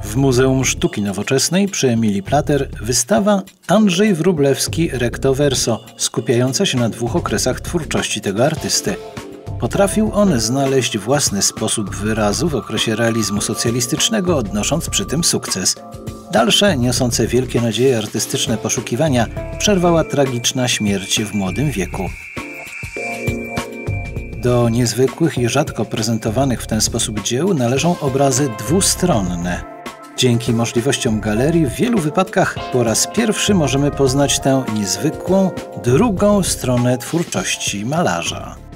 W Muzeum Sztuki Nowoczesnej przy Emilii Plater wystawa Andrzej Wróblewski recto verso, skupiająca się na 2 okresach twórczości tego artysty. Potrafił on znaleźć własny sposób wyrazu w okresie realizmu socjalistycznego, odnosząc przy tym sukces. Dalsze, niosące wielkie nadzieje artystyczne poszukiwania przerwała tragiczna śmierć w młodym wieku. Do niezwykłych i rzadko prezentowanych w ten sposób dzieł należą obrazy dwustronne. Dzięki możliwościom galerii w wielu wypadkach po raz pierwszy możemy poznać tę niezwykłą, drugą stronę twórczości malarza.